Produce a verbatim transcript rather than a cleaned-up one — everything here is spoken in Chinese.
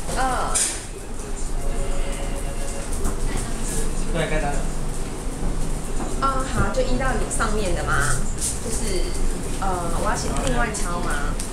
二。 对，该打了。 哦，好，就依到你上面的嘛，就是呃，我要写另外敲吗？